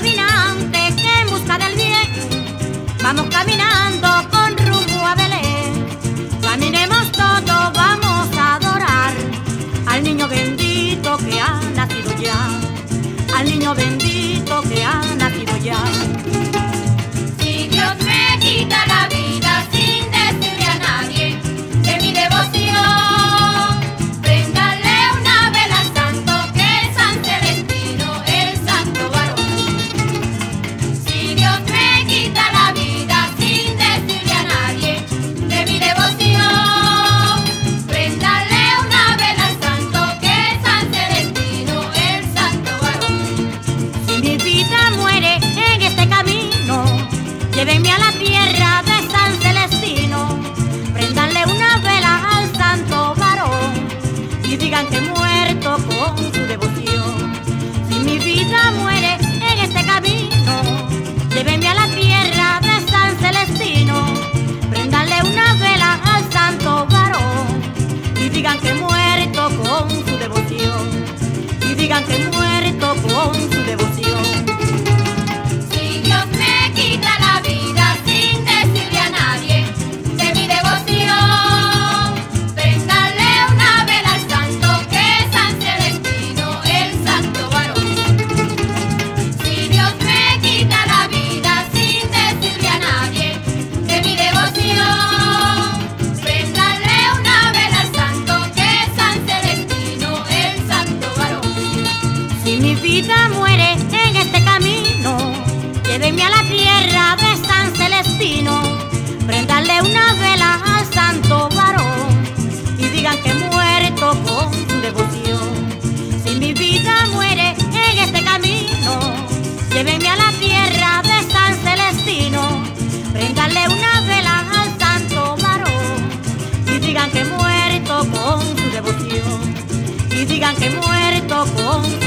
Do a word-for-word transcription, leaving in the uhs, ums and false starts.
caminantes que en busca del bien vamos caminando con rumbo a Belén. Caminemos todos, vamos a adorar al niño bendito que ha nacido ya, al niño bendito que ha nacido ya. Si Dios me quita la vida sin decirle a nadie de mi devoción, préndale una vela al santo que es San Celestino, el santo varón. Si Dios me quita la vida sin decirle a nadie de mi devoción, préndale una vela al santo que es San Celestino, el santo varón. Si mi vida muere en este camino, llévenme a la tierra de San Celestino, préndanle una vela al santo varón y digan que he muerto con su devoción. Si mi vida muere en este camino, llévenme a la tierra de San Celestino, préndanle una vela al santo varón y digan que he muerto con su devoción, y digan que he muerto con su devoción. Si Dios me quita la vida sin decirle a nadie de mi devoción, préndale una vela al santo que es San Celestino, el santo varón. Si Dios me quita la vida sin decirle a nadie de mi devoción, préndale una vela al santo que es San Celestino, el santo varón. Si mi vida muere en este camino, llévenme a la tierra de San Celestino, préndanle una vela al santo varón y digan que he muerto con su devoción. Si mi vida muere en este camino, llévenme a la tierra de San Celestino, préndanle una vela al santo varón y digan que he muerto con su devoción, y digan que he muerto con